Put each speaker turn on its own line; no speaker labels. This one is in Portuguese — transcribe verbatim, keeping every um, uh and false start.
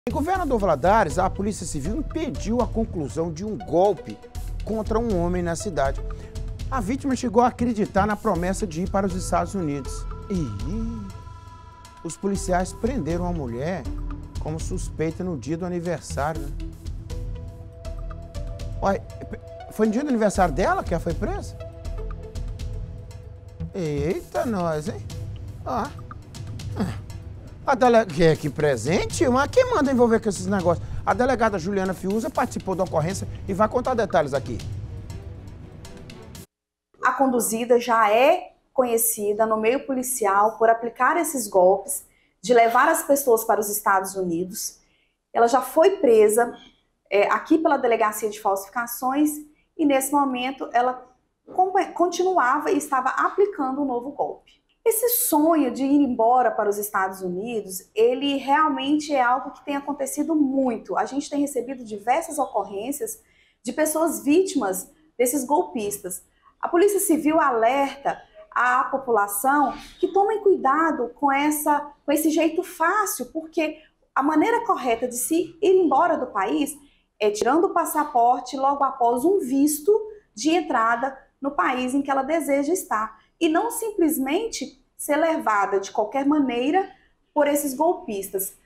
Em Governador Valadares, a Polícia Civil impediu a conclusão de um golpe contra um homem na cidade. A vítima chegou a acreditar na promessa de ir para os Estados Unidos. E os policiais prenderam a mulher como suspeita no dia do aniversário. Né? Ué, foi no dia do aniversário dela que ela foi presa? Eita, nós, hein? Ó. A delegada aqui presente, mas quem manda envolver com esses negócios? A delegada Juliana Fiuza participou da ocorrência e vai contar detalhes aqui.
A conduzida já é conhecida no meio policial por aplicar esses golpes de levar as pessoas para os Estados Unidos. Ela já foi presa é, aqui pela Delegacia de Falsificações e nesse momento ela continuava e estava aplicando um novo golpe. Esse sonho de ir embora para os Estados Unidos, ele realmente é algo que tem acontecido muito. A gente tem recebido diversas ocorrências de pessoas vítimas desses golpistas. A Polícia Civil alerta a população que tomem cuidado com, essa, com esse jeito fácil, porque a maneira correta de se ir embora do país é tirando o passaporte logo após um visto de entrada no país em que ela deseja estar. E não simplesmente ser levada de qualquer maneira por esses golpistas.